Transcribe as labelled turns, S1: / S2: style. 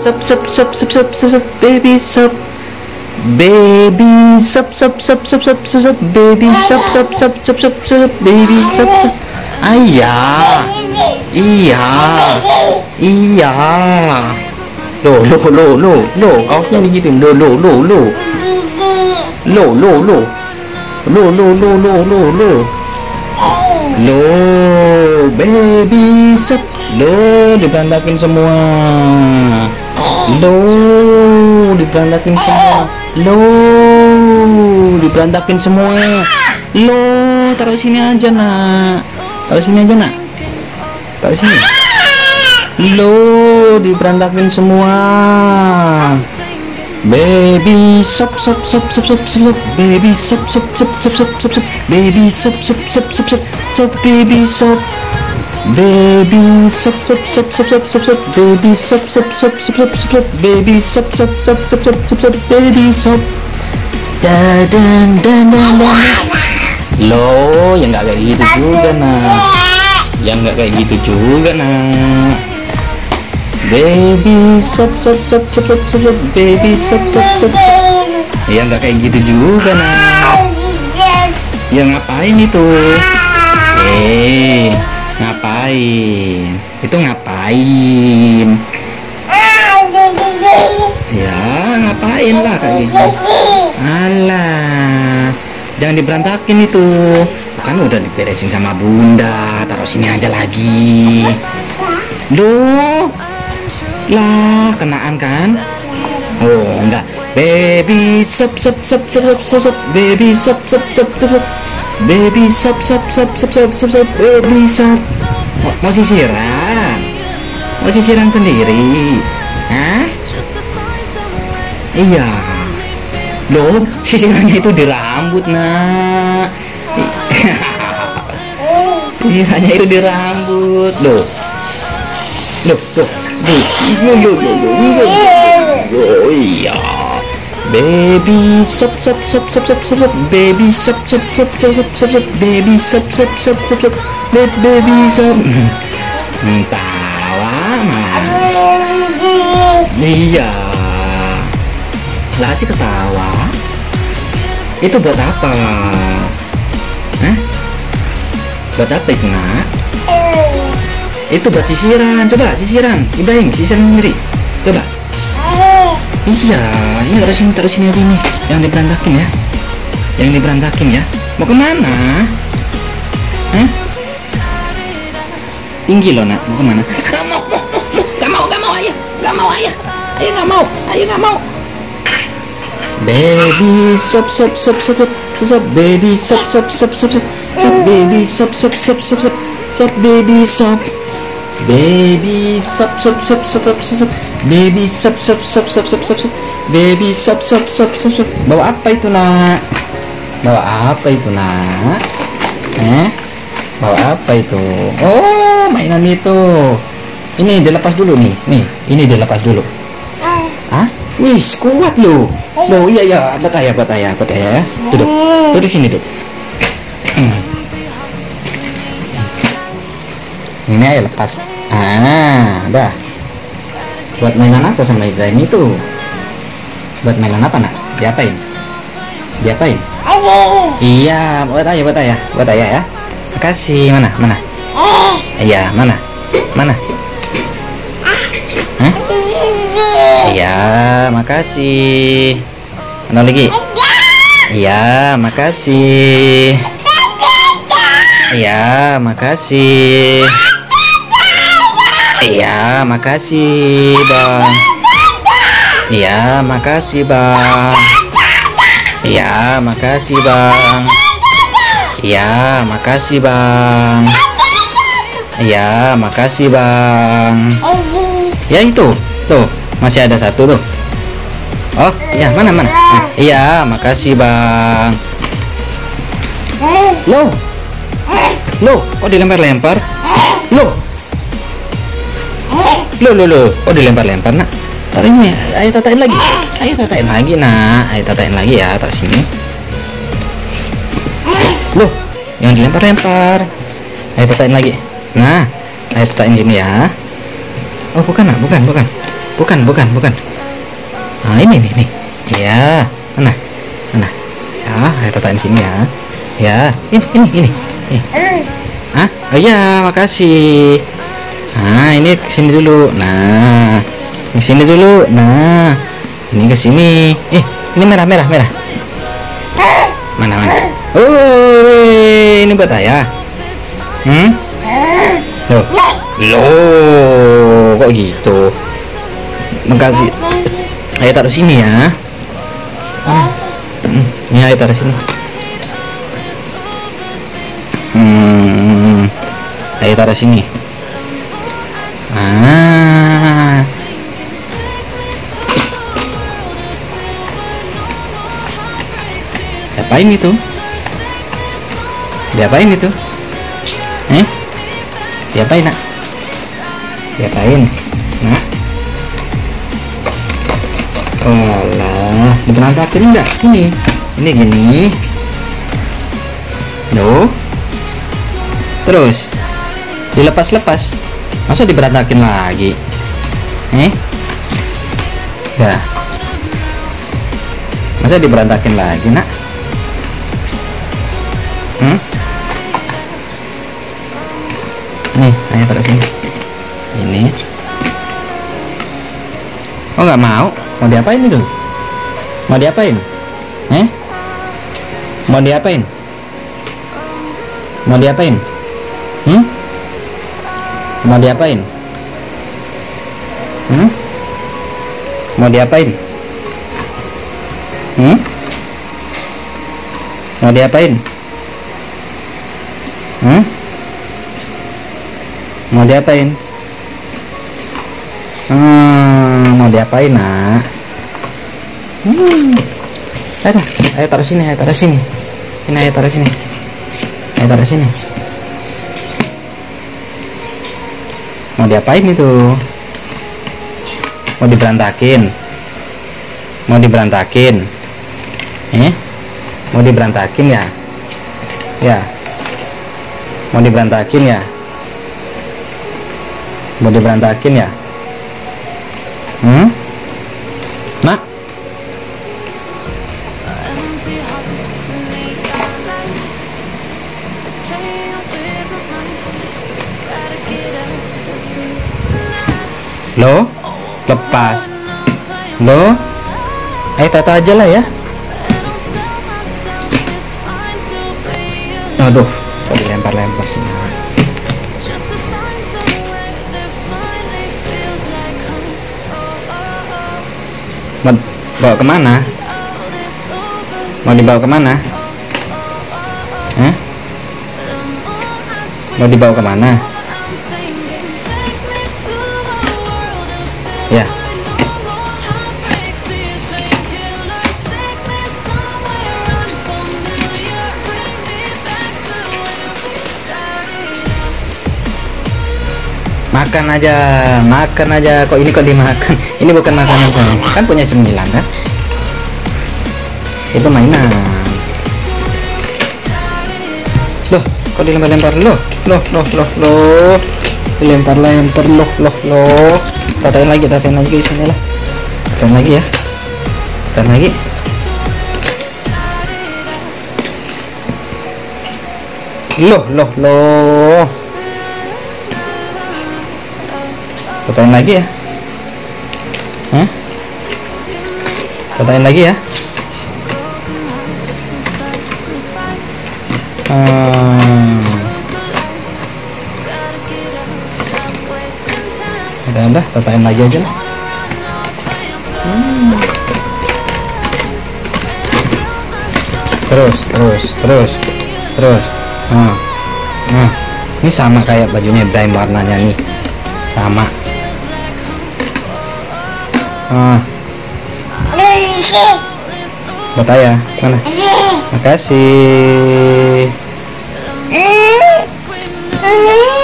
S1: Sup sup sup sup sup sup sup baby sup. Baby sup sup sup sup sup sup sup baby sup sup sup sup sup sup baby sup sup. Ayah. Iya. Iya. Lo, kaosnya digituin. Lo. Lo, baby sup. Lo, diberantakin semua. Lo, diberantakin semua. Lo, diberantakin semua. Lo, taruh sini aja nak. Taruh sini aja nak. Taruh sini. Lo, diberantakin semua. Baby sup sup sup sup sup sup baby sup sup sup sup sup sup sup baby sup sup sup sup sup sup baby sup. Baby sup sup sup sup sup sup sup baby sup sup sup sup sup sup baby sup sup sup sup sup sup sup baby sup. Dan. Lo, yang nggak kayak gitu juga nak. Yang nggak kayak gitu juga nak. Baby sup sup sup sup sup sup baby sup sup sup. Ya nggak kayak gitu juga nak. Ya ngapain itu? Ngapain? Itu ngapain? Ya ngapain lah kayak gitu. Alah, jangan diberantakin itu. Kan udah diberesin sama bunda. Taruh sini aja lagi. Duh. Lah, kenaan kan? Oh, enggak. Baby sup sup sup sup sup sup baby sup sup sup sup baby sup sup sup sup sup sup sup baby sup. Mau sisiran? Mau sisiran sendiri? Hah? Iya. Loh, sisirannya itu di rambut, nak. Sisirannya itu di rambut, loh. Loh. Iya. Baby sup sup sup sup sup sup baby sup sup sup sup sup sup baby sup sup sup sup sup baby sup. Tawa mah. Iya. Lah sih ketawa. Itu buat apa? Hah? Buat apa itu nak? Itu buat sisiran, coba sisiran, Ibrahim sisiran sendiri, coba. Iya, ini taruh sini aja nih, yang diberantakin ya, Mau kemana? Hah? Tinggi loh nak, mau kemana? Gak mau ayah, nggak mau. Baby sup sup sup sup sup baby sup sup sup sup sup baby sup sup sup sup sup baby sup. Baby sup sup sup sup sup baby sup sup sup sup sup sup baby sup sup sup sup. Bawa apa itu nak? Bawa apa itu? Oh, mainan itu. Ini dilepas dulu nih. Ini dilepas dulu. Hah? Wis, kuat loh. Loh, iya, buat ayah. Duduk sini, Duk. Ini ayo lepas. Udah. Buat mainan apa sama Ibrahim itu? Buat mainan apa nak? Diapain? Iya, buat ayah ya. Makasih. Mana? Iya, mana? Hah? Iya, makasih. Mana lagi? Iya, makasih. Iya, makasih. Iya, makasih, Bang. Iya, makasih, Bang. Iya, makasih, Bang. Iya, makasih, Bang. Iya, makasih, Bang. Ya itu, tuh, masih ada satu tuh. Oh, ya, mana? Iya, makasih, Bang. Loh, kok dilempar-lempar? Loh, kok dilempar-lempar nak? Taruh ini, ayo tatain lagi, nak. Ayo tatain lagi ya, taruh sini. Loh, yang dilempar-lempar. Ayo tatain lagi. Nah, ayo tatain sini ya. Oh, bukan nak, bukan. Bukan. Nah, ini nih. Ya, mana? Ya, saya tatain sini ya. Ya, ini. Ah, oh ya, makasih. Nah, ini kesini dulu. Nah, kesini dulu. Nah, ini kesini. Ini merah. Mana? Oh, ini buat ayah. Loh, kok gitu? Makasih. Ayo taruh sini ya. Ini ayo taruh sini. Ayo taruh sini. Diapain itu? Diapain itu? Diapain nak? Diapain? Nah. Oh lah, diberantakin enggak? Ini gini. Loh. Terus dilepas-lepas. Masa diberantakin lagi? Ya. Masa diberantakin lagi, nak? Nih, ayo taruh sini. Ini. Oh, nggak mau? Mau diapain itu? Mau diapain? Mau diapain? Mau diapain? Mau diapain? Mau diapain? Mau diapain? Mau diapain? Mau diapain, nak? Ayo taruh sini. Ini ayo taruh sini. Mau diapain itu? Mau diberantakin? Mau diberantakin ya? Ya. Mau diberantakin ya? Mau diberantakin ya? Nak? Loh? Lepas. Loh? Tata aja lah ya. Aduh, kok dilempar-lempar sih. Mau bawa kemana? Mau dibawa kemana? Mau dibawa kemana? Ya. Makan aja. Kok ini kok dimakan? Ini bukan makanan kan punya cemilan kan? Itu mainan. Loh, kok dilempar-lempar? Loh. Dilempar-lempar loh. Tatain lagi di sini lah. Tatain lagi ya. Tatain lagi. Loh. Tatain lagi ya. Tatain lagi ya. Udah, tatain lagi aja lah. Terus. Ini sama kayak bajunya Ibrahim, warnanya nih sama. Buat ayah mana? Makasih.